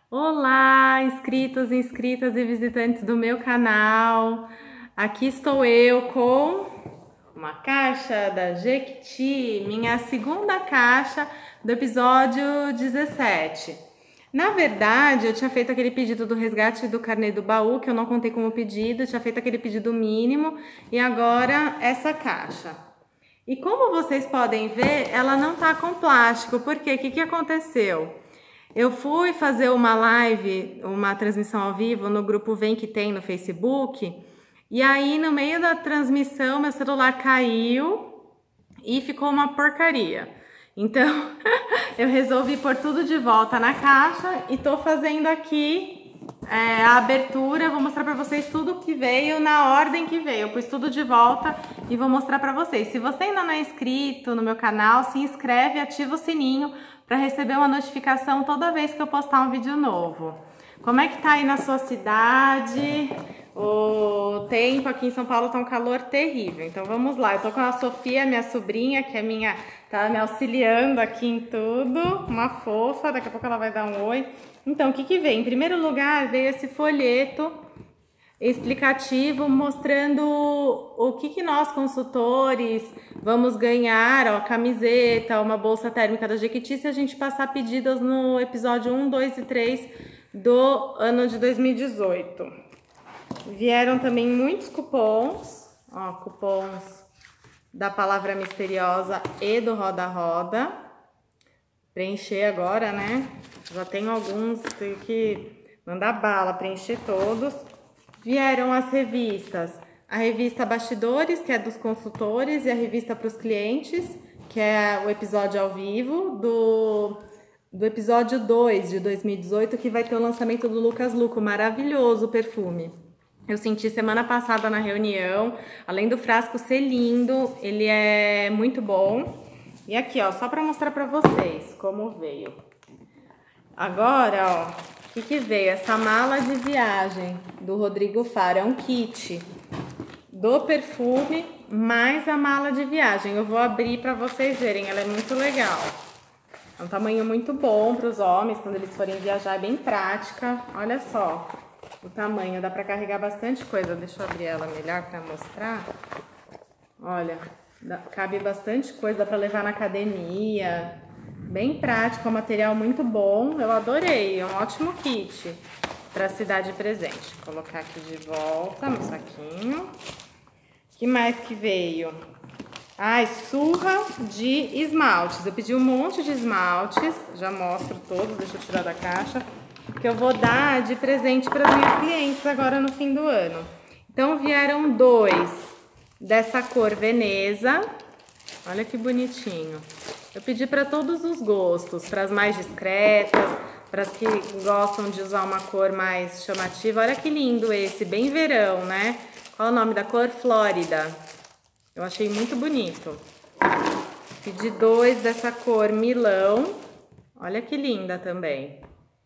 Olá, inscritos, inscritas e visitantes do meu canal. Aqui estou eu com uma caixa da Jequiti, minha segunda caixa do episódio 17. Na verdade, eu tinha feito aquele pedido do resgate do carnê do baú, que eu não contei como pedido, eu tinha feito aquele pedido mínimo e agora essa caixa. E como vocês podem ver, ela não tá com plástico, porque o que aconteceu? Eu fui fazer uma live, uma transmissão ao vivo no grupo Vem Que Tem no Facebook, e aí no meio da transmissão meu celular caiu e ficou uma porcaria. Então eu resolvi pôr tudo de volta na caixa e tô fazendo aqui a abertura. Vou mostrar pra vocês tudo que veio na ordem que veio. Eu pus tudo de volta e vou mostrar pra vocês. Se você ainda não é inscrito no meu canal, se inscreve e ativa o sininho para receber uma notificação toda vez que eu postar um vídeo novo. Como é que tá aí na sua cidade? O tempo aqui em São Paulo tá um calor terrível. Então vamos lá. Eu tô com a Sofia, minha sobrinha, que é tá me auxiliando aqui em tudo. Uma fofa, daqui a pouco ela vai dar um oi. Então, o que veio? Em primeiro lugar, veio esse folheto explicativo mostrando o que nós consultores vamos ganhar, ó, camiseta, uma bolsa térmica da Jequiti se a gente passar pedidos no episódio 1, 2 e 3 do ano de 2018. Vieram também muitos cupons, ó, cupons da Palavra Misteriosa e do Roda Roda. Preencher agora, né? Já tenho alguns, tenho que mandar bala, preencher todos. Vieram as revistas, a revista Bastidores, que é dos consultores, e a revista para os clientes, que é o episódio ao vivo do episódio 2 de 2018, que vai ter o lançamento do Lucas Luco, maravilhoso o perfume. Eu senti semana passada na reunião, além do frasco ser lindo, ele é muito bom. E aqui, ó, só para mostrar para vocês como veio. Agora, ó, o que veio? Essa mala de viagem do Rodrigo Faro, é um kit do perfume mais a mala de viagem. Eu vou abrir para vocês verem, ela é muito legal. É um tamanho muito bom para os homens, quando eles forem viajar, é bem prática. Olha só o tamanho, dá para carregar bastante coisa. Deixa eu abrir ela melhor para mostrar. Olha, cabe bastante coisa, dá para levar na academia. Bem prático, é um material muito bom, eu adorei, é um ótimo kit para se dar de presente. Vou colocar aqui de volta no saquinho. O que mais que veio? Ai, surra de esmaltes. Eu pedi um monte de esmaltes, já mostro todos, deixa eu tirar da caixa, que eu vou dar de presente para as minhas clientes agora no fim do ano. Então vieram dois dessa cor Veneza, olha que bonitinho. Eu pedi para todos os gostos, para as mais discretas, para as que gostam de usar uma cor mais chamativa. Olha que lindo esse, bem verão, né? Qual é o nome da cor? Flórida. Eu achei muito bonito. Pedi dois dessa cor Milão. Olha que linda também.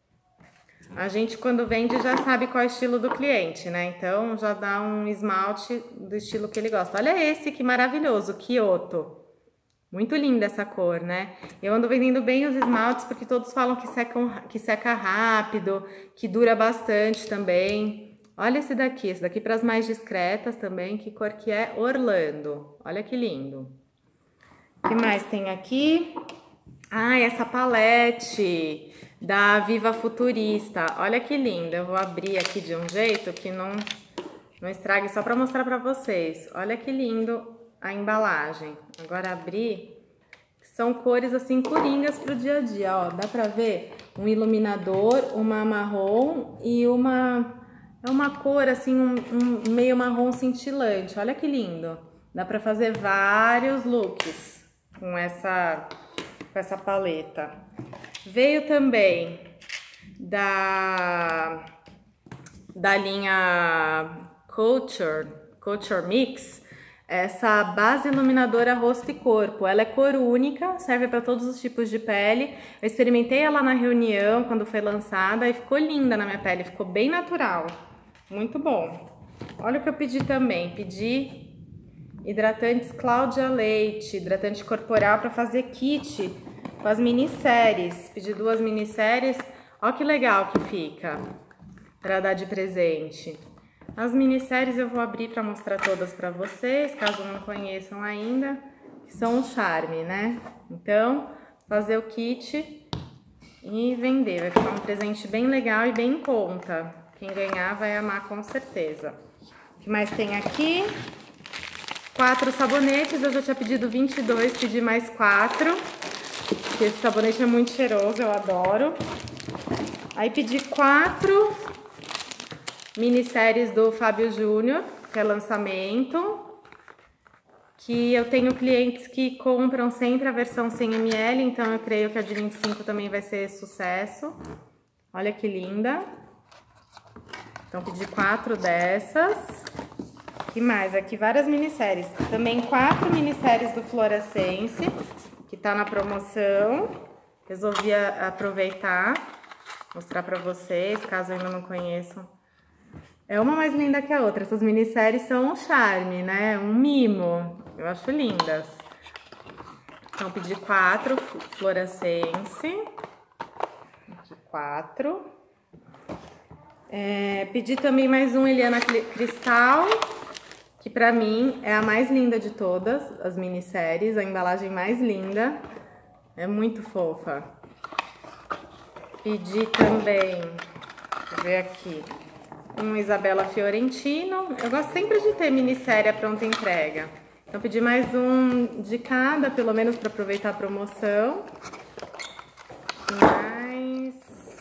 A gente, quando vende, já sabe qual é o estilo do cliente, né? Então, já dá um esmalte do estilo que ele gosta. Olha esse, que maravilhoso, Kyoto. Muito linda essa cor, né? Eu ando vendendo bem os esmaltes porque todos falam que seca rápido, que dura bastante também. Olha esse daqui para as mais discretas também, que cor que é? Orlando. Olha que lindo. O que mais tem aqui? Ah, essa palete da Viva Futurista. Olha que linda. Eu vou abrir aqui de um jeito que não estrague, só para mostrar para vocês. Olha que lindo a embalagem. Agora abrir, são cores assim coringas pro dia a dia, ó, dá pra ver um iluminador, uma marrom e uma cor assim, um meio marrom cintilante. Olha que lindo. Dá pra fazer vários looks com essa paleta. Veio também da linha Culture Mix, essa base iluminadora rosto e corpo. Ela é cor única, serve para todos os tipos de pele. Eu experimentei ela na reunião quando foi lançada e ficou linda na minha pele, ficou bem natural. Muito bom. Olha o que eu pedi também. Pedi hidratantes Cláudia Leite, hidratante corporal para fazer kit com as minisséries. Pedi 2 minisséries. Ó que legal que fica para dar de presente. As minisséries eu vou abrir para mostrar todas para vocês, caso não conheçam ainda, que são um charme, né? Então, fazer o kit e vender. Vai ficar um presente bem legal e bem em conta. Quem ganhar vai amar com certeza. O que mais tem aqui? 4 sabonetes, eu já tinha pedido 22, pedi mais 4. Porque esse sabonete é muito cheiroso, eu adoro. Aí pedi 4 minisséries do Fábio Júnior, que é lançamento. Que eu tenho clientes que compram sempre a versão 100 ml, então eu creio que a de 25 também vai ser sucesso. Olha que linda. Então pedi 4 dessas. Que mais? Aqui várias minisséries. Também 4 minisséries do Florescence, que tá na promoção. Resolvi aproveitar, mostrar pra vocês, caso ainda não conheçam. É uma mais linda que a outra. Essas minisséries são um charme, né? Um mimo. Eu acho lindas. Então, pedi 4 Florescence. Aqui 4. Pedi também mais um Eliana Cristal, que pra mim é a mais linda de todas as minisséries. A embalagem mais linda. É muito fofa. Pedi também, deixa eu ver aqui, um Isabella Fiorentino. Eu gosto sempre de ter minissérie à pronta entrega. Então pedi mais um de cada, pelo menos para aproveitar a promoção. Mais...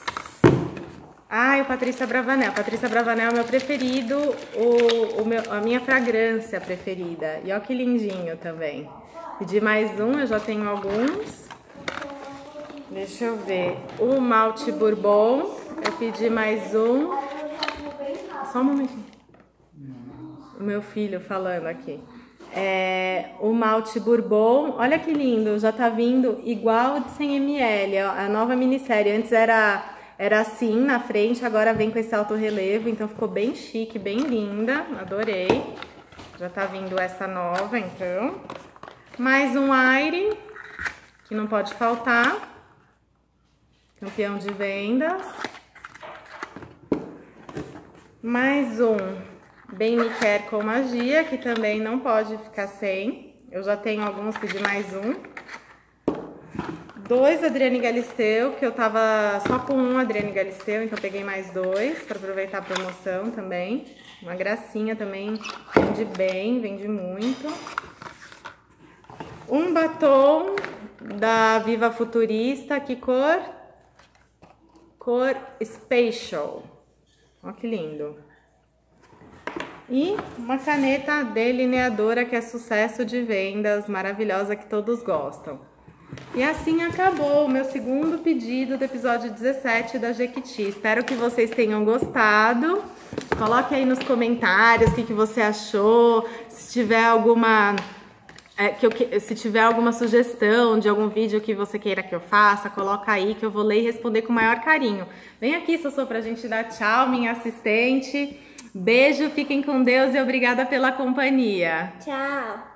o Patrícia Bravanel. Patrícia Bravanel é o meu preferido, a minha fragrância preferida. E olha que lindinho também. Pedi mais um, eu já tenho alguns. Deixa eu ver. O malte bourbon, eu pedi mais um. Só um momentinho. O meu filho falando aqui. O malte bourbon, olha que lindo, já tá vindo igual de 100 ml, a nova minissérie. Antes era assim na frente, agora vem com esse alto relevo, então ficou bem chique, bem linda, adorei. Já tá vindo essa nova, então. Mais um Aire, que não pode faltar. Campeão de vendas. Mais um Bem Me Quer com Magia, que também não pode ficar sem. Eu já tenho alguns, pedi mais um. 2 Adriane Galisteu, que eu tava só com um Adriane Galisteu, então peguei mais 2 para aproveitar a promoção também. Uma gracinha também, vende bem, vende muito. Um batom da Viva Futurista, que cor Spatial. Olha que lindo. E uma caneta delineadora que é sucesso de vendas, maravilhosa, que todos gostam. E assim acabou o meu segundo pedido do episódio 17 da Jequiti. Espero que vocês tenham gostado. Coloque aí nos comentários o que você achou. Se tiver alguma... se tiver alguma sugestão de algum vídeo que você queira que eu faça, coloca aí que eu vou ler e responder com o maior carinho. Vem aqui, Sossô, pra gente dar tchau, minha assistente. Beijo, fiquem com Deus e obrigada pela companhia. Tchau.